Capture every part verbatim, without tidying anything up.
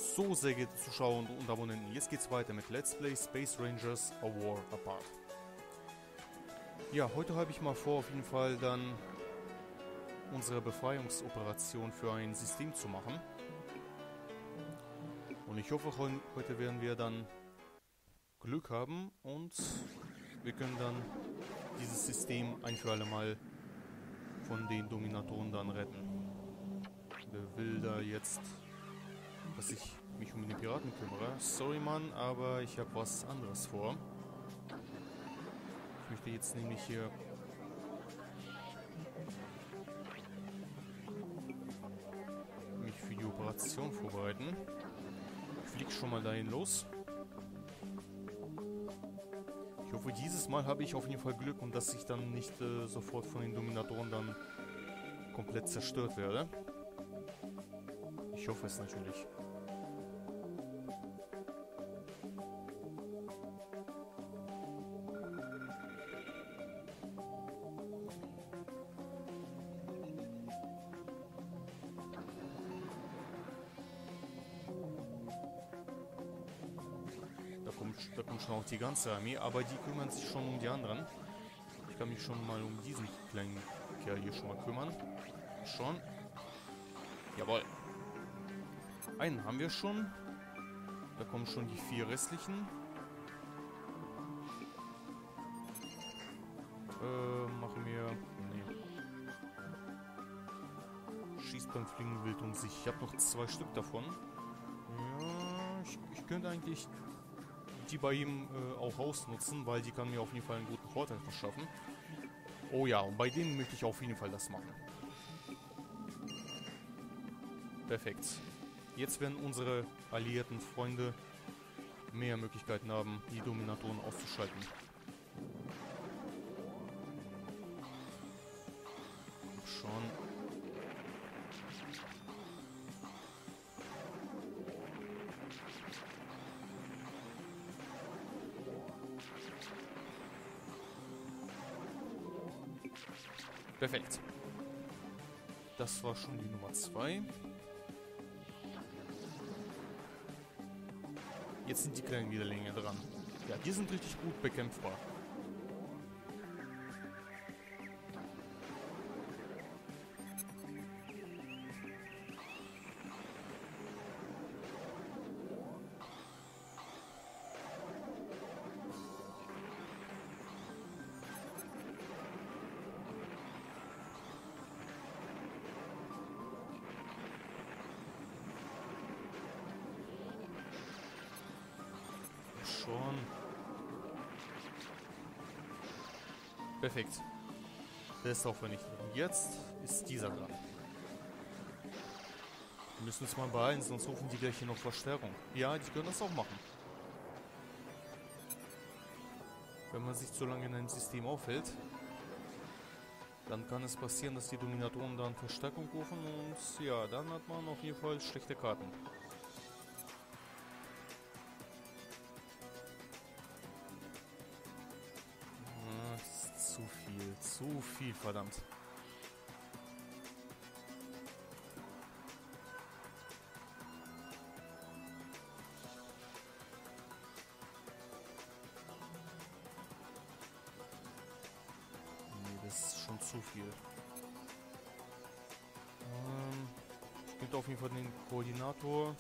So, sehr geehrte Zuschauer und Abonnenten, jetzt geht's weiter mit Let's Play Space Rangers A War Apart. Ja, heute habe ich mal vor, auf jeden Fall dann unsere Befreiungsoperation für ein System zu machen. Und ich hoffe, heute werden wir dann Glück haben und wir können dann dieses System ein für alle Mal von den Dominatoren dann retten. Wer will da jetzt, dass ich mich um den Piraten kümmere? Sorry, Mann, aber ich habe was anderes vor. Ich möchte jetzt nämlich hier mich für die Operation vorbereiten. Ich fliege schon mal dahin los. Ich hoffe, dieses Mal habe ich auf jeden Fall Glück und dass ich dann nicht äh, sofort von den Dominatoren dann komplett zerstört werde. Ich hoffe es natürlich. Da kommt, da kommt schon auch die ganze Armee, aber die kümmern sich schon um die anderen. Ich kann mich schon mal um diesen kleinen Kerl hier schon mal kümmern. Schon. Jawohl. Einen haben wir schon. Da kommen schon die vier restlichen. Äh, machen wir... Nee. Schießt beim Fliegen wild um sich. Ich habe noch zwei Stück davon. Ja, ich, ich könnte eigentlich die bei ihm äh, auch ausnutzen, weil die kann mir auf jeden Fall einen guten Vorteil verschaffen. Oh ja, und bei denen möchte ich auf jeden Fall das machen. Perfekt. Jetzt werden unsere alliierten Freunde mehr Möglichkeiten haben, die Dominatoren auszuschalten. Schon. Perfekt. Das war schon die Nummer zwei. Jetzt sind die kleinen Widerlinge dran. Ja, die sind richtig gut bekämpfbar. Schon. Perfekt. Der ist auch vernichtet. Und jetzt ist dieser dran. Wir müssen uns mal beeilen, sonst rufen die gleich hier noch Verstärkung. Ja, die können das auch machen. Wenn man sich zu lange in einem System aufhält, dann kann es passieren, dass die Dominatoren dann Verstärkung rufen und ja, dann hat man auf jeden Fall schlechte Karten. Zu viel, zu viel, verdammt. Nee, das ist schon zu viel. Ähm, ich könnte auf jeden Fall den Koordinator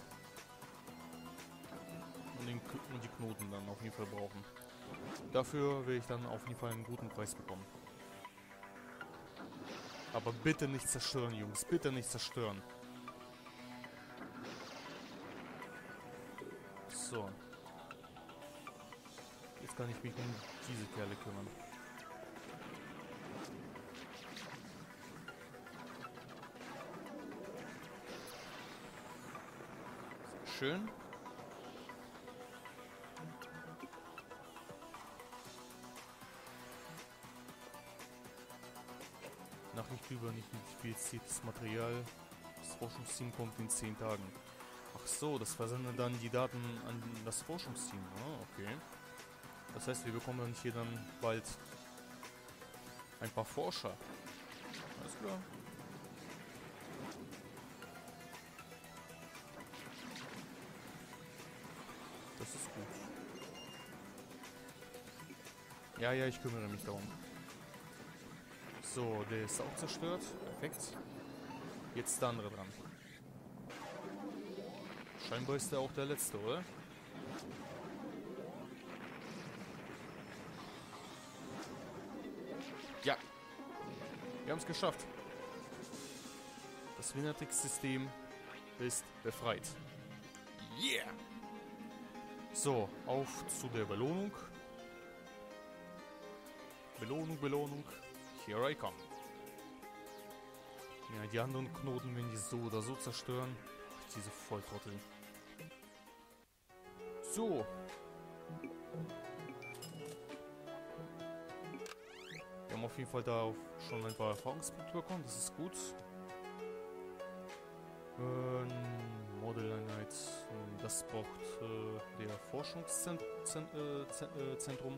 und, den, und die Knoten dann auf jeden Fall brauchen. Dafür will ich dann auf jeden Fall einen guten Preis bekommen. Aber bitte nicht zerstören, Jungs. Bitte nicht zerstören. So. Jetzt kann ich mich um diese Kerle kümmern. Sehr schön. Nachricht über nicht modifiziertes Material. Das Forschungsteam kommt in zehn Tagen. Ach so, das versendet dann die Daten an das Forschungsteam. Ah, okay. Das heißt, wir bekommen dann hier dann bald ein paar Forscher. Alles klar. Das ist gut. Ja, ja, ich kümmere mich darum. So, der ist auch zerstört. Perfekt. Jetzt der andere dran. Scheinbar ist der auch der letzte, oder? Ja. Wir haben es geschafft. Das Venatrix-System ist befreit. Yeah! So, auf zu der Belohnung. Belohnung, Belohnung. Here I come. Ja, die anderen Knoten, wenn die so oder so zerstören. Ach, diese Volltrottel. So. Wir haben auf jeden Fall da schon ein paar Erfahrungspunkte bekommen. Das ist gut. Ähm, Modelleinheit. Das braucht äh, der Forschungszentrum.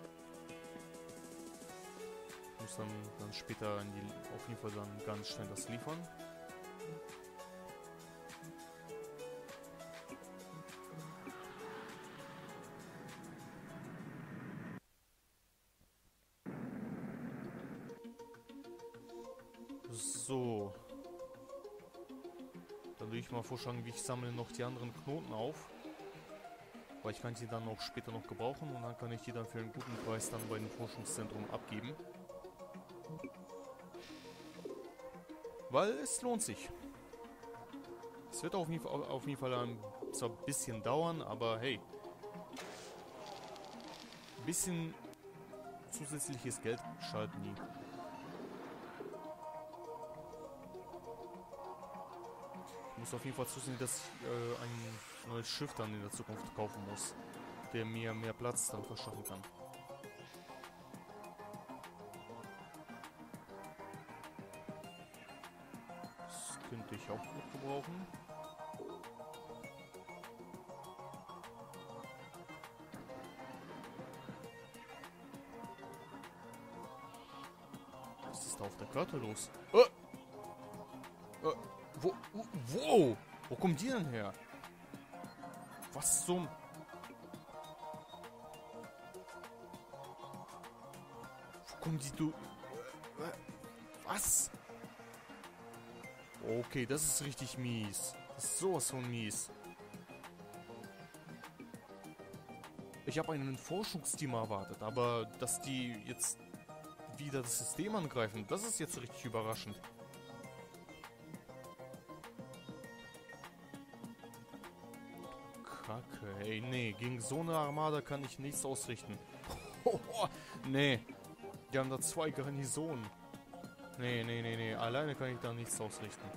Muss dann, dann später in die, auf jeden Fall dann ganz schnell das liefern. So. Dann würde ich mal vorschlagen, ich sammle noch die anderen Knoten auf. Weil ich kann sie dann auch später noch gebrauchen und dann kann ich die dann für einen guten Preis dann bei dem Forschungszentrum abgeben. Weil es lohnt sich. Es wird auf jeden Fall, auf jeden Fall ein, zwar ein bisschen dauern, aber hey. Ein bisschen zusätzliches Geld schadet nie. Ich muss auf jeden Fall zusehen, dass ich äh, ein neues Schiff dann in der Zukunft kaufen muss, der mir mehr Platz dann verschaffen kann. Das könnte ich auch gut gebrauchen. Was ist da auf der Karte los? Oh! Äh, wo, wo, wo? Wo kommt die denn her? Was zum... Wo kommt die du... Was? Okay, das ist richtig mies. Das ist sowas von mies. Ich habe einen Forschungsteam erwartet, aber dass die jetzt wieder das System angreifen, das ist jetzt richtig überraschend. Kacke, ey, nee, gegen so eine Armada kann ich nichts ausrichten. Nee, die haben da zwei Garnisonen. Nee, nee, nee, nee, alleine kann ich da nichts ausrichten.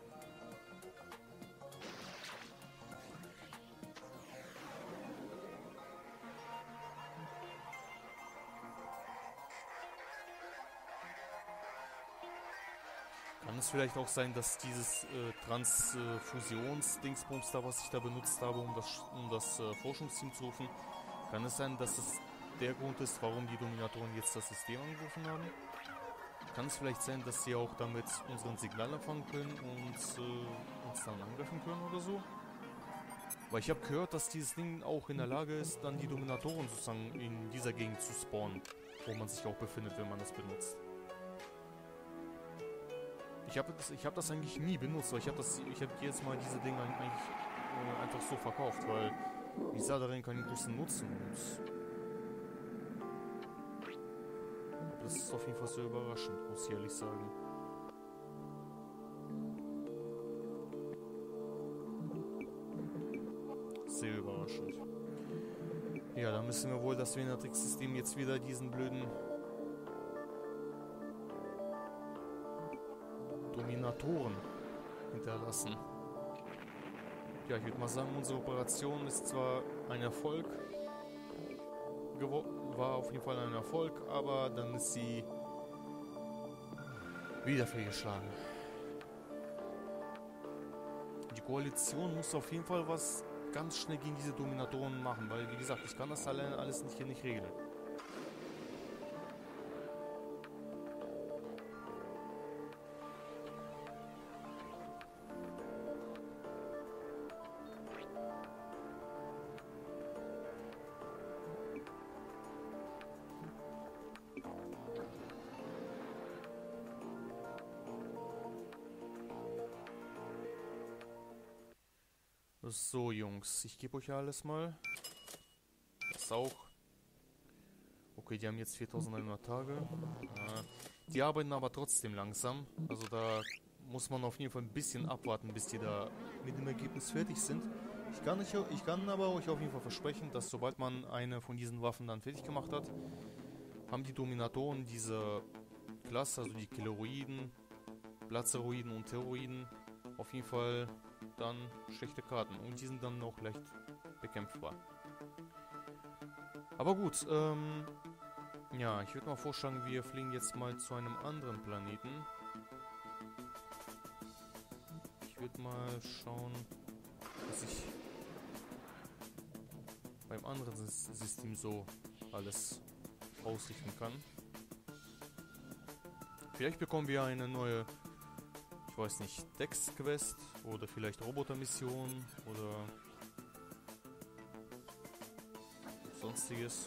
Kann es vielleicht auch sein, dass dieses äh, Transfusions-Dingsbums da, was ich da benutzt habe, um das, um das äh, Forschungsteam zu rufen, kann es sein, dass es der Grund ist, warum die Dominatoren jetzt das System angegriffen haben? Kann es vielleicht sein, dass sie auch damit unseren Signal empfangen können und äh, uns dann angreifen können oder so? Weil ich habe gehört, dass dieses Ding auch in der Lage ist, dann die Dominatoren sozusagen in dieser Gegend zu spawnen, wo man sich auch befindet, wenn man das benutzt. Ich habe das, ich hab das eigentlich nie benutzt, weil ich habe das, ich habe jedes Mal diese Dinge eigentlich äh, einfach so verkauft, weil ich sah darin keinen großen Nutzen und das ist auf jeden Fall sehr überraschend, muss ich ehrlich sagen. Sehr überraschend. Ja, dann müssen wir wohl das Venatrix-System jetzt wieder diesen blöden Dominatoren hinterlassen. Ja, ich würde mal sagen, unsere Operation ist zwar ein Erfolg, war auf jeden Fall ein Erfolg, aber dann ist sie wieder fehlgeschlagen. Die Koalition muss auf jeden Fall was ganz schnell gegen diese Dominatoren machen, weil, wie gesagt, ich kann das alleine alles nicht, hier nicht regeln. So, Jungs, ich gebe euch alles mal. Das auch. Okay, die haben jetzt viertausendeinhundert Tage. Ja, die arbeiten aber trotzdem langsam. Also da muss man auf jeden Fall ein bisschen abwarten, bis die da mit dem Ergebnis fertig sind. Ich kann, nicht, ich kann aber euch auf jeden Fall versprechen, dass sobald man eine von diesen Waffen dann fertig gemacht hat, haben die Dominatoren diese Klasse, also die Killeroiden, Blazeroiden und Terroiden, auf jeden Fall dann schlechte Karten. Und die sind dann auch leicht bekämpfbar. Aber gut, ähm, ja, ich würde mal vorschlagen, wir fliegen jetzt mal zu einem anderen Planeten. Ich würde mal schauen, was ich beim anderen System so alles ausrichten kann. Vielleicht bekommen wir eine neue, ich weiß nicht, Dex-Quest oder vielleicht Roboter-Mission oder sonstiges.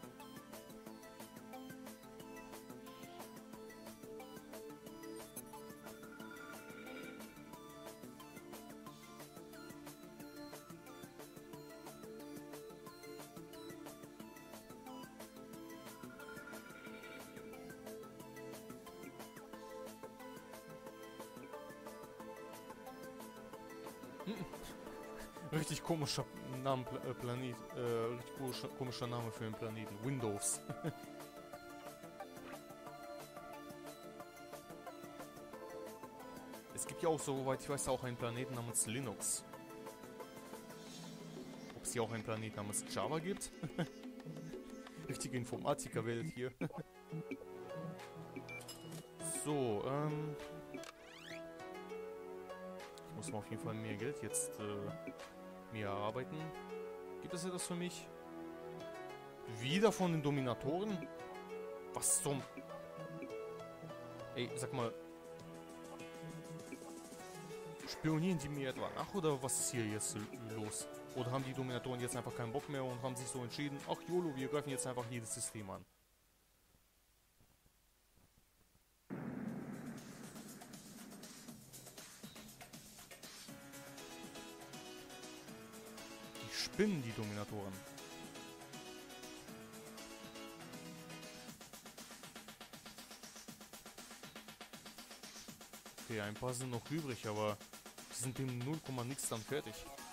Richtig komischer Name, äh, Planet, äh, richtig komischer, komischer Name für einen Planeten. Windows. Es gibt ja auch, soweit ich weiß, auch einen Planeten namens Linux. Ob es hier auch einen Planeten namens Java gibt? Richtige Informatikerwelt hier. So, ähm... ich muss mal auf jeden Fall mehr Geld jetzt, äh... mehr erarbeiten. Gibt es etwas für mich? Wieder von den Dominatoren? Was zum... Ey, sag mal... Spionieren die mir etwa nach oder was ist hier jetzt los? Oder haben die Dominatoren jetzt einfach keinen Bock mehr und haben sich so entschieden, ach YOLO, wir greifen jetzt einfach jedes System an. Die spinnen, die Dominatoren. Okay, ein paar sind noch übrig, aber die sind dem null Komma nix dann fertig.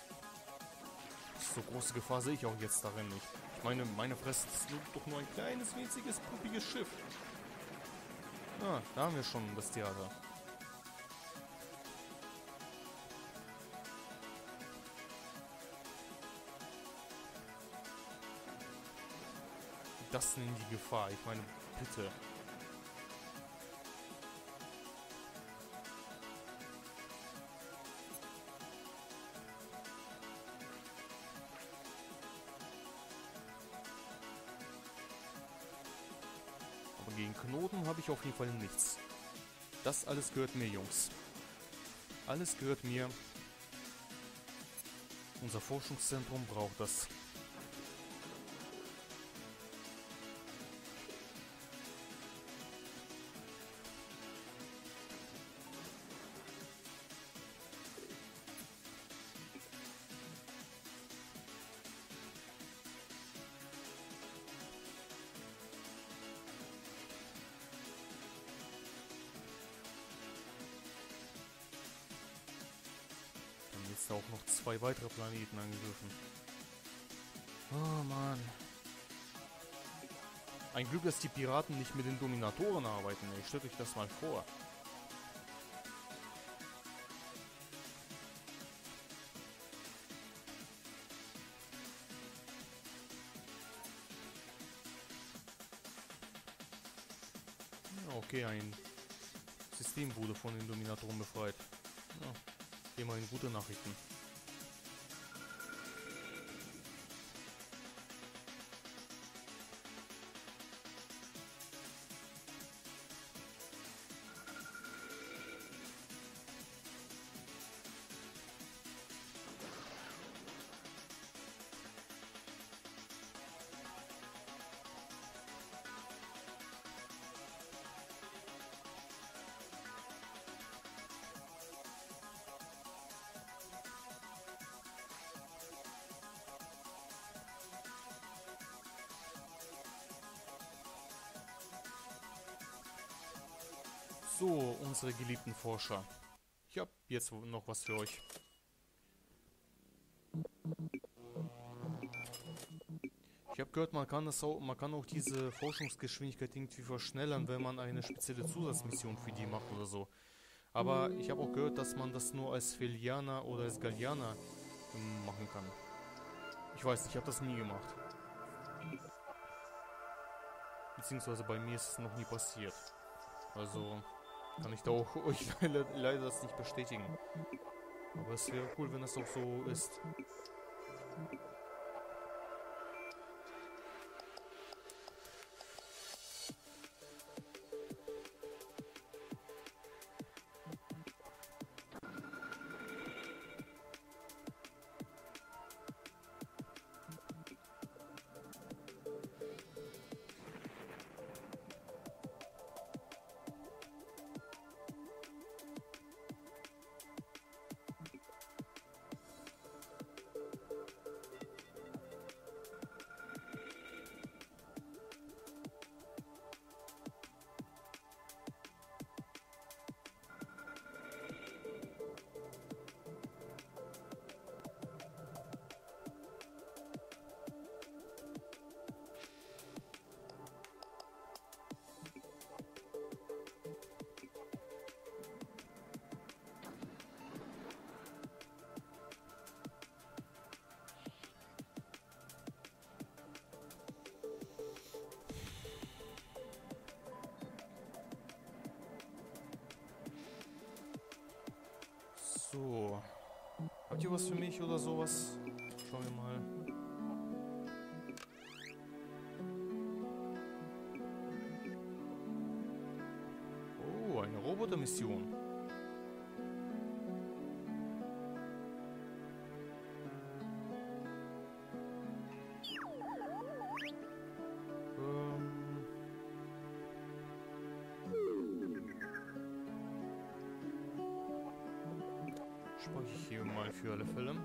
So große Gefahr sehe ich auch jetzt darin nicht. Ich meine, meine Fresse ist doch nur ein kleines, winziges, puppiges Schiff. Ah, da haben wir schon das Theater. Das nennen die Gefahr. Ich meine, bitte. Aber gegen Knoten habe ich auf jeden Fall nichts. Das alles gehört mir, Jungs. Alles gehört mir. Unser Forschungszentrum braucht das. Jetzt auch noch zwei weitere Planeten angegriffen. Oh Mann. Ein Glück, dass die Piraten nicht mit den Dominatoren arbeiten. Ey, stellt euch das mal vor. Ja, okay, ein System wurde von den Dominatoren befreit. Ja. Immerhin gute Nachrichten. So, unsere geliebten Forscher. Ich habe jetzt noch was für euch. Ich habe gehört, man kann, das auch, man kann auch diese Forschungsgeschwindigkeit irgendwie verschnellern, wenn man eine spezielle Zusatzmission für die macht oder so. Aber ich habe auch gehört, dass man das nur als Felianer oder als Gallianer ähm, machen kann. Ich weiß nicht, ich habe das nie gemacht. Beziehungsweise bei mir ist es noch nie passiert. Also kann ich da auch euch leider, leider das nicht bestätigen. Aber es wäre cool, wenn das auch so ist. So. Habt ihr was für mich oder sowas? Schauen wir mal. Oh, eine Robotermission. Ähm. Speichere ich hier mal für alle Fälle.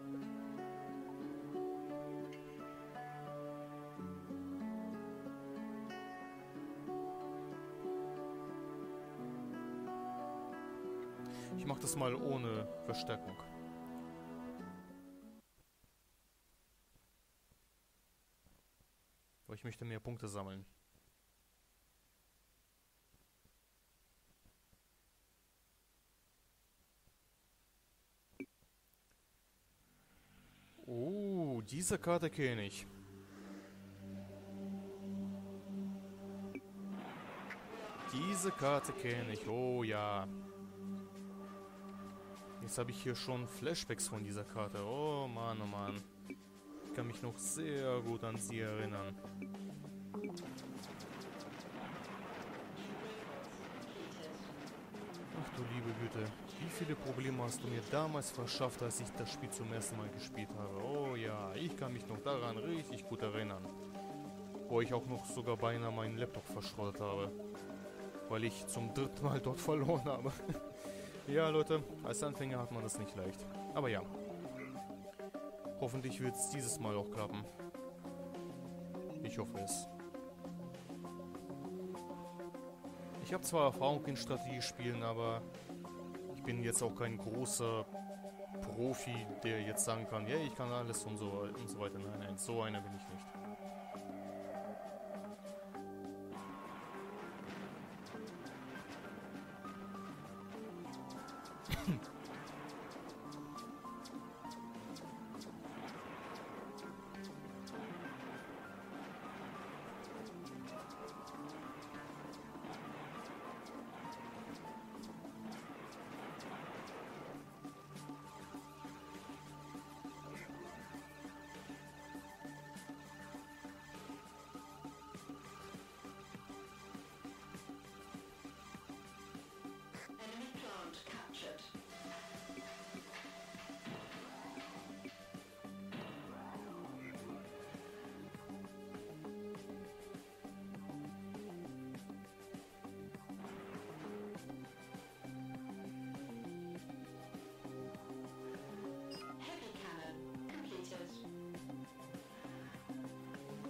Ich mache das mal ohne Verstärkung. Weil ich möchte mehr Punkte sammeln. Oh, diese Karte kenne ich. Diese Karte kenne ich. Oh ja. Jetzt habe ich hier schon Flashbacks von dieser Karte. Oh Mann, oh Mann. Ich kann mich noch sehr gut an sie erinnern. Ach du liebe Güte. Wie viele Probleme hast du mir damals verschafft, als ich das Spiel zum ersten Mal gespielt habe? Oh ja, ich kann mich noch daran richtig gut erinnern. Wo ich auch noch sogar beinahe meinen Laptop verschrottet habe. Weil ich zum dritten Mal dort verloren habe. Ja, Leute, als Anfänger hat man das nicht leicht. Aber ja. Hoffentlich wird es dieses Mal auch klappen. Ich hoffe es. Ich habe zwar Erfahrung in Strategiespielen, aber ich bin jetzt auch kein großer Profi, der jetzt sagen kann, ja, ich kann alles und so, und so weiter. Nein, nein, so einer bin ich nicht.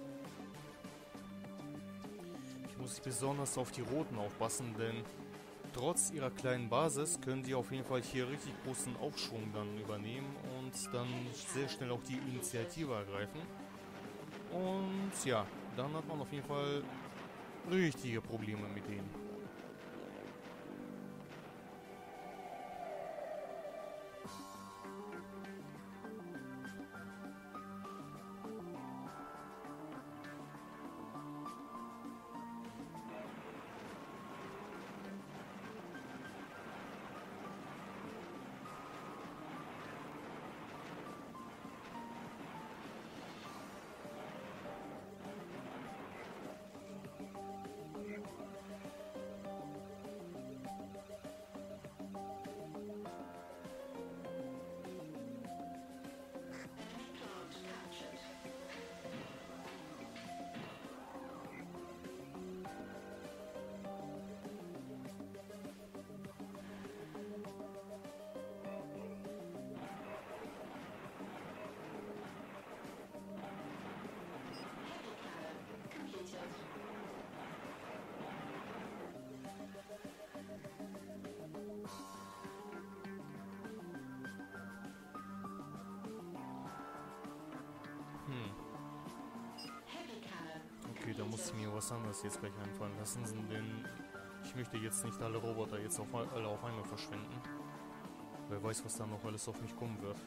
Muss ich besonders auf die Roten aufpassen, denn trotz ihrer kleinen Basis können die auf jeden Fall hier richtig großen Aufschwung dann übernehmen und dann sehr schnell auch die Initiative ergreifen. Und ja, dann hat man auf jeden Fall richtige Probleme mit denen. Okay, da muss ich mir was anderes jetzt gleich einfallen lassen, denn ich möchte jetzt nicht alle Roboter jetzt auf, alle auf einmal verschwenden. Wer weiß, was da noch alles auf mich kommen wird.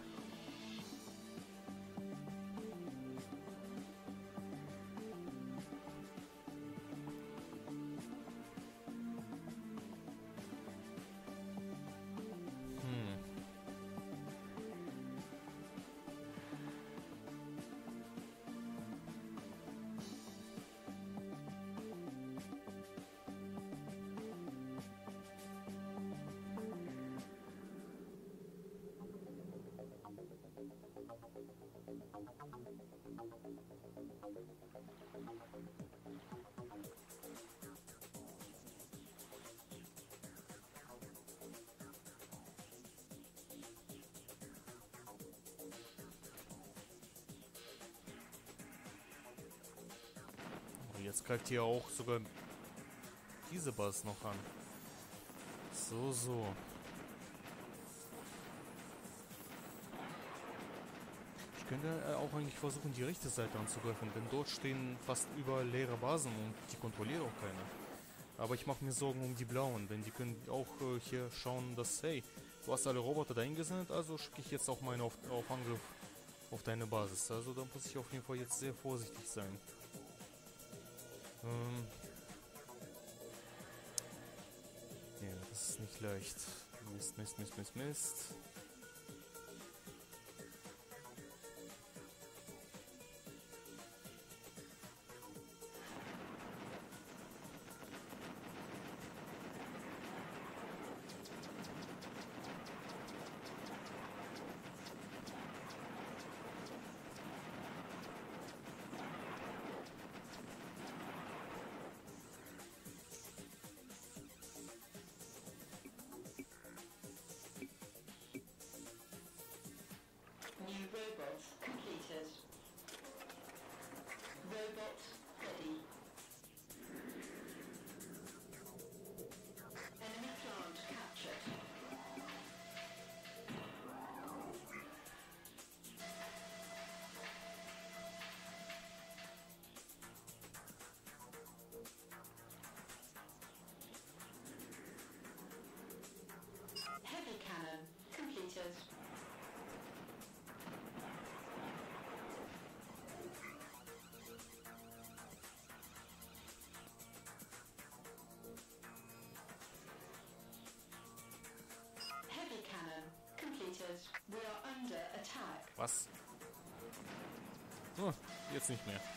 Jetzt greift hier auch sogar diese Basis noch an. So, so. Ich könnte auch eigentlich versuchen, die rechte Seite anzugreifen, denn dort stehen fast überall leere Basen und die kontrolliert auch keiner. Aber ich mache mir Sorgen um die Blauen, denn die können auch äh, hier schauen, dass, hey, du hast alle Roboter dahin gesendet, also schicke ich jetzt auch meinen auf, auf Angriff auf deine Basis. Also da muss ich auf jeden Fall jetzt sehr vorsichtig sein. Ähm ja, das ist nicht leicht. Mist, Mist, Mist, Mist, Mist. Robot completed. Robot ready. Enemy plant captured. Heavy cannon completed. We are under attack. Was? Oh, jetzt nicht mehr.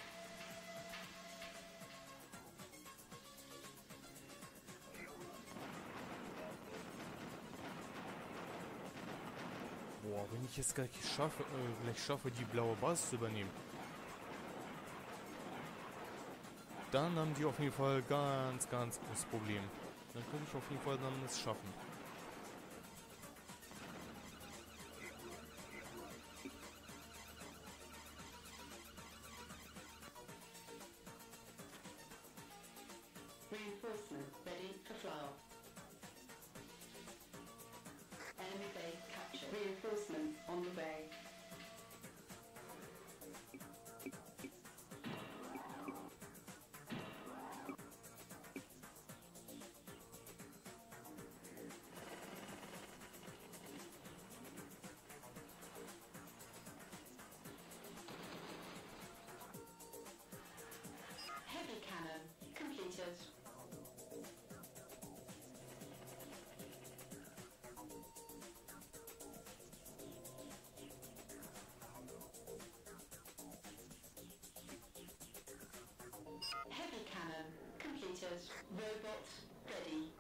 Boah, wenn ich jetzt gleich schaffe, äh, gleich schaffe, die blaue Basis zu übernehmen, dann haben die auf jeden Fall ganz, ganz großes Problem. Dann könnte ich auf jeden Fall dann es schaffen. Reinforcement ready for flow. Reinforcements on the way. Heavy cannon completed. Heavy cannon completed. Robot ready.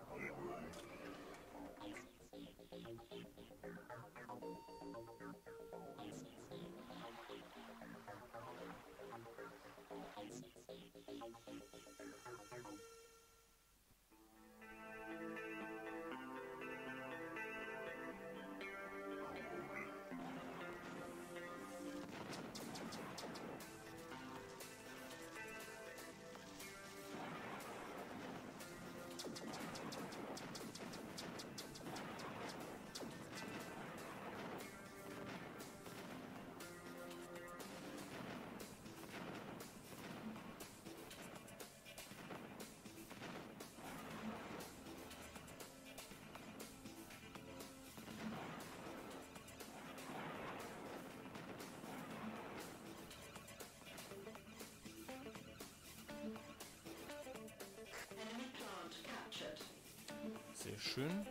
Enemy plant captured. Sehr schön.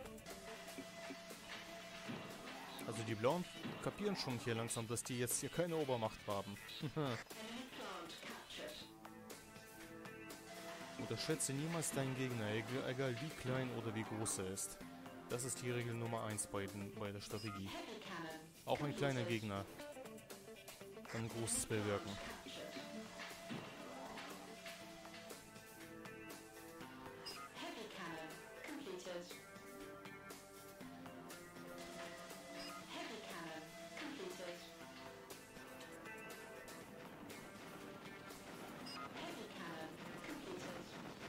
Also die Blauen kapieren schon hier langsam, dass die jetzt hier keine Obermacht haben. Enemy plant captured. Unterschätze niemals deinen Gegner, egal, egal wie klein oder wie groß er ist. Das ist die Regel Nummer eins bei, den, bei der Strategie. Heavy cannon Auch ein kleiner completed. Gegner kann Großes bewirken. Captured. Heavy cannon completed. Heavy cannon completed. Heavy cannon completed.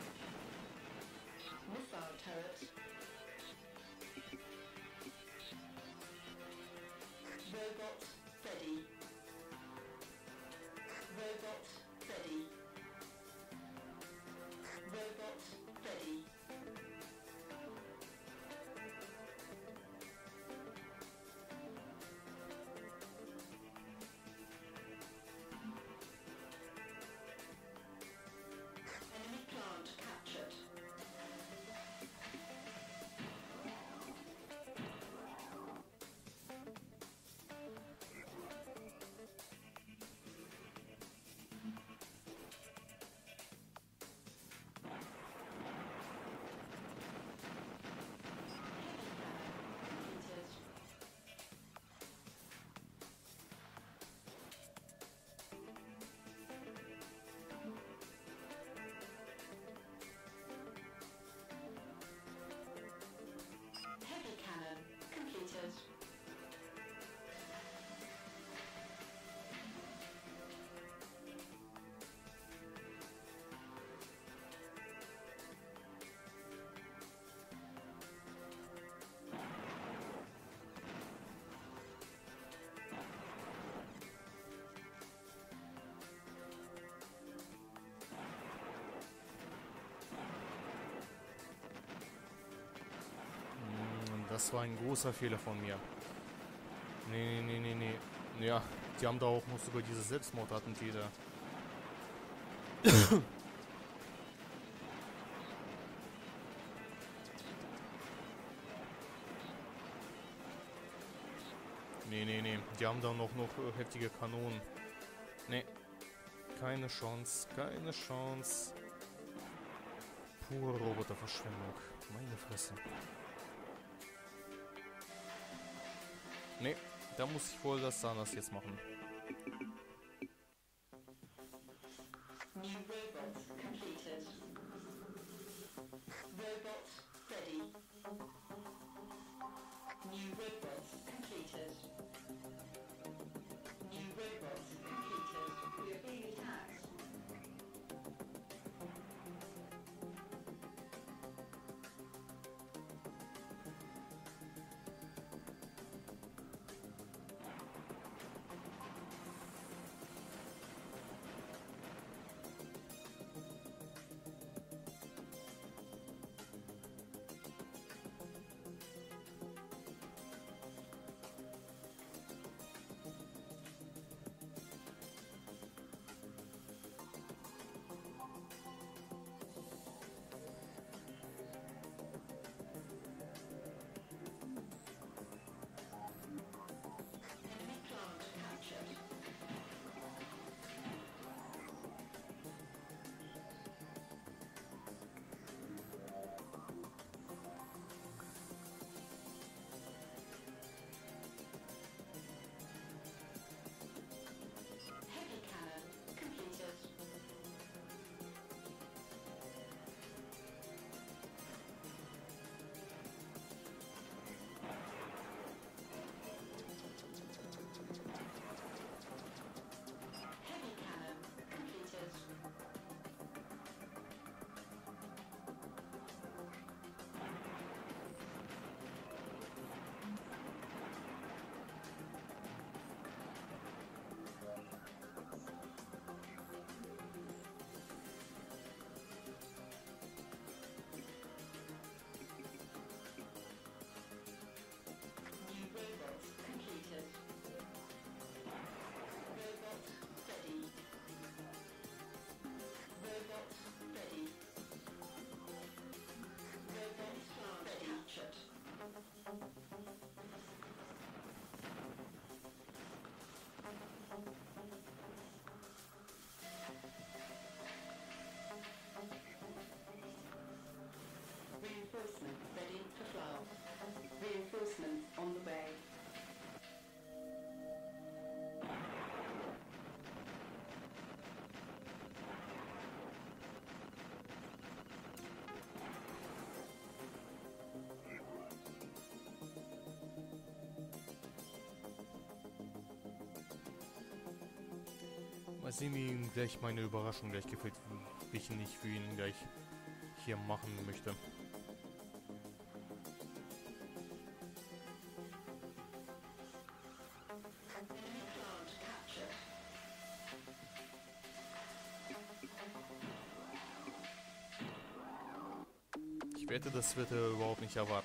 Missile turret. Robot ready. Robot ready. Robot ready. Enemy plant captured. Completed. Heavy cannon completed. Mm, Das war ein großer Fehler von mir. Nee, nee, nee, nee, nee. Ja, die haben da auch noch sogar diese Selbstmordattentäter. Nee, nee, nee. Die haben da noch, noch äh, heftige Kanonen. Nee. Keine Chance. Keine Chance. Pure Roboterverschwendung. Meine Fresse. Nee. Da muss ich wohl das anders jetzt machen. New robot completed. Robot ready. New robot completed. New robot completed. We are being attacked. Mal sehen, wie ihm gleich meine Überraschung gleich gefällt, wie ich nicht für ihn gleich hier machen möchte. Ich wette, das wird er überhaupt nicht erwarten.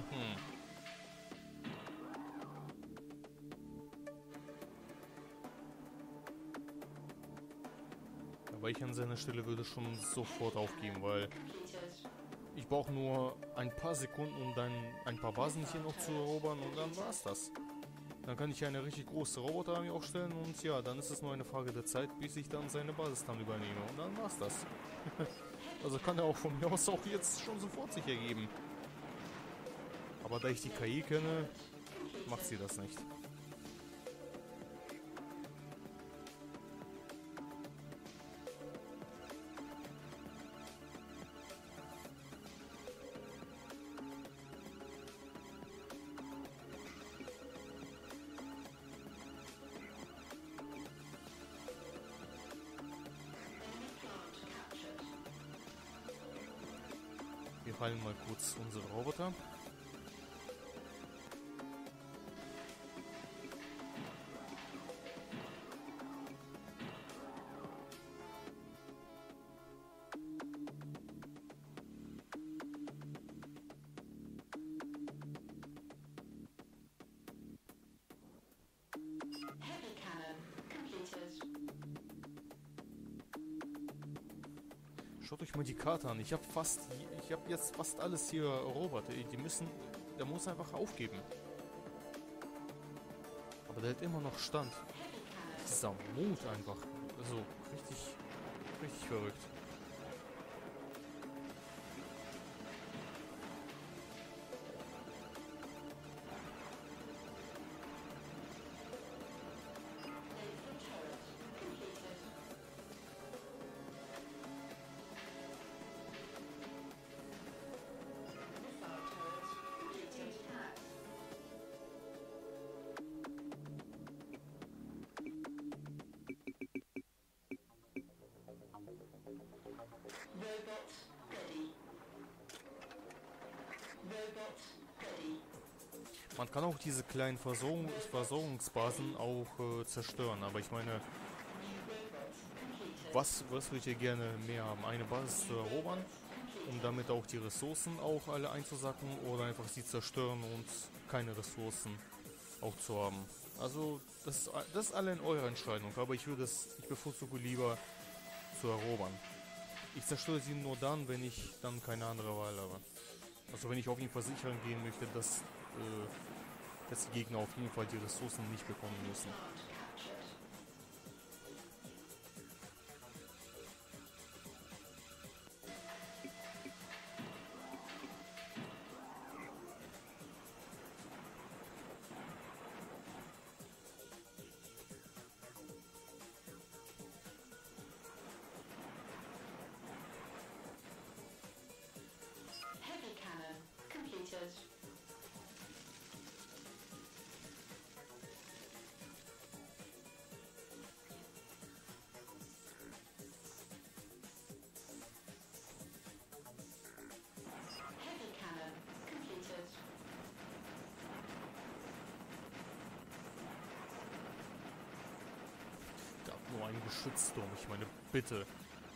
Aber ich an seiner Stelle würde schon sofort aufgeben, weil ich brauche nur ein paar Sekunden, um dann ein paar Basen hier noch zu erobern und dann war's das. Dann kann ich eine richtig große Roboterarmee aufstellen und ja, dann ist es nur eine Frage der Zeit, bis ich dann seine Basis dann übernehme und dann war's das. Also kann er auch von mir aus auch jetzt schon sofort sich ergeben. Aber da ich die K I kenne, macht sie das nicht. Wir heilen mal kurz unsere Roboter. Heavy cannon completed. Schaut euch mal die Karte an. Ich habe fast, ich habe jetzt fast alles hier erobert. Die müssen, der muss einfach aufgeben. Aber der hält immer noch Stand. Dieser Mut einfach, also richtig, richtig verrückt. Robot ready. Robot ready. Man kann auch diese kleinen Versorgung, Versorgungsbasen auch äh, zerstören, aber ich meine, was, was würdet ihr gerne mehr haben? Eine Basis zu erobern, um damit auch die Ressourcen auch alle einzusacken oder einfach sie zerstören und keine Ressourcen auch zu haben? Also, das ist, das ist alle in eurer Entscheidung, aber ich würde es, ich bevorzuge lieber zu erobern. Ich zerstöre sie nur dann, wenn ich dann keine andere Wahl habe. Also wenn ich auf jeden Fall sichern gehen möchte, dass, äh, dass die Gegner auf jeden Fall die Ressourcen nicht bekommen müssen. Heavy cannon completed. Heavy cannon completed. Gab nur einen Geschützturm, ich meine, bitte.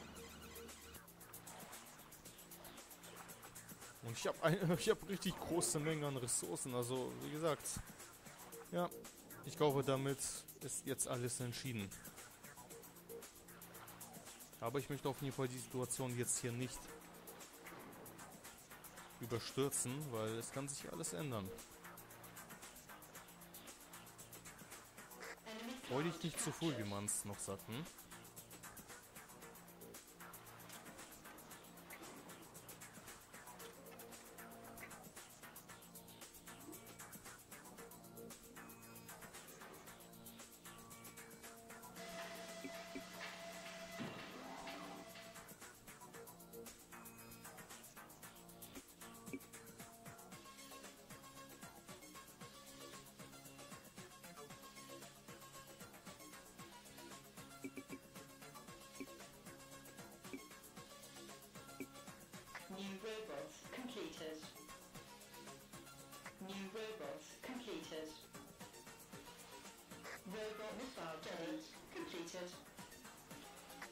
Und ich habe ich hab richtig große Mengen an Ressourcen, also wie gesagt, ja, ich glaube, damit ist jetzt alles entschieden. Aber ich möchte auf jeden Fall die Situation jetzt hier nicht überstürzen, weil es kann sich alles ändern. Freu dich nicht zu früh, wie man es noch sagt, hm?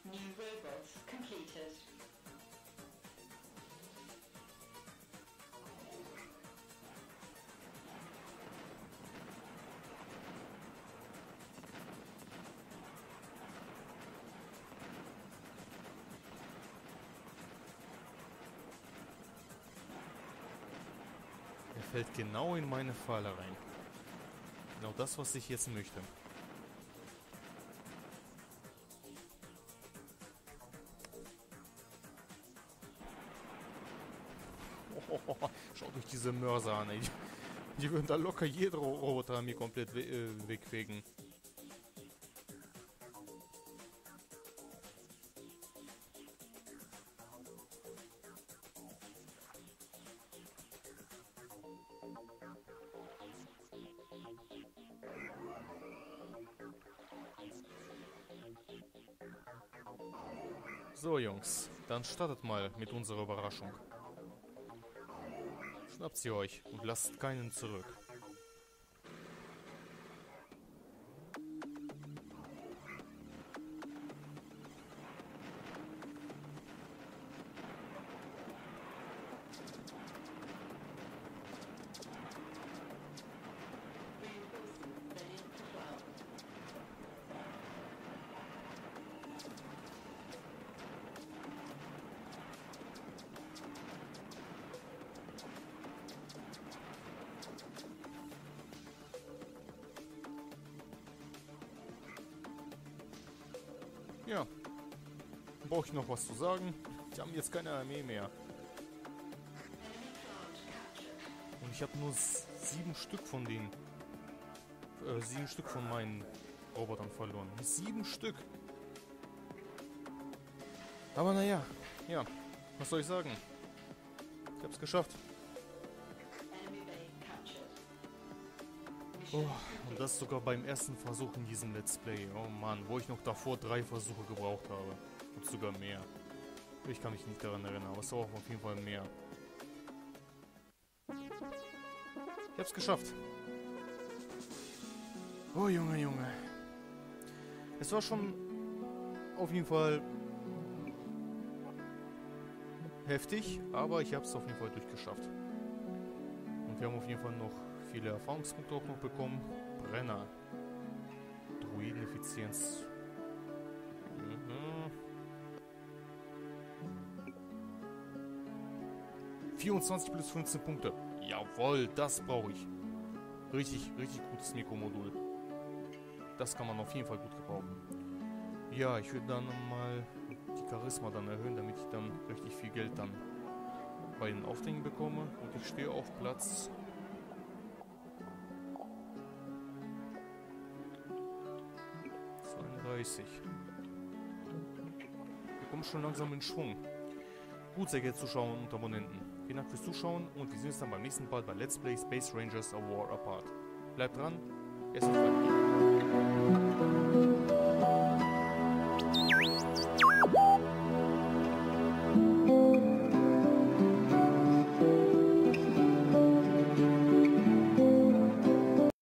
New robots completed. Er fällt genau in meine Falle rein. Genau das, was ich jetzt möchte. Oh, schaut euch diese Mörser an, ey. Die würden da locker jeder Roboter an mir komplett we äh, wegfegen. So, Jungs, dann startet mal mit unserer Überraschung. Schnappt sie euch und lasst keinen zurück. Reinforcements ready to fly. Ja. Brauche ich noch was zu sagen? Die haben jetzt keine Armee mehr. Enemy plant captured. Und ich habe nur s- sieben Stück von denen. Äh, sieben Stück von meinen Robotern verloren. Sieben Stück. Aber naja, ja. Was soll ich sagen? Ich hab's geschafft. Enemy base captured. Oh, Mission und das sogar beim ersten Versuch in diesem Let's Play. Oh Mann, wo ich noch davor drei Versuche gebraucht habe. Und sogar mehr. Ich kann mich nicht daran erinnern, aber es war auf jeden Fall mehr. Ich hab's geschafft. Oh Junge, Junge. Es war schon auf jeden Fall heftig, aber ich hab's auf jeden Fall durchgeschafft. Und wir haben auf jeden Fall noch viele Erfahrungspunkte auch noch bekommen. Brenner. Druideneffizienz. Mhm. vierundzwanzig plus fünfzehn Punkte. Jawohl, das brauche ich. Richtig, richtig gutes Mikromodul. Das kann man auf jeden Fall gut gebrauchen. Ja, ich würde dann mal die Charisma dann erhöhen, damit ich dann richtig viel Geld dann bei den Aufträgen bekomme. Und ich stehe auf Platz zweiunddreißig. Wir kommen schon langsam in Schwung. Gut, sehr geehrte Zuschauer und Abonnenten. Vielen Dank fürs Zuschauen und wir sehen uns dann beim nächsten Mal bei Let's Play Space Rangers A War Apart. Bleibt dran, es ist weiter.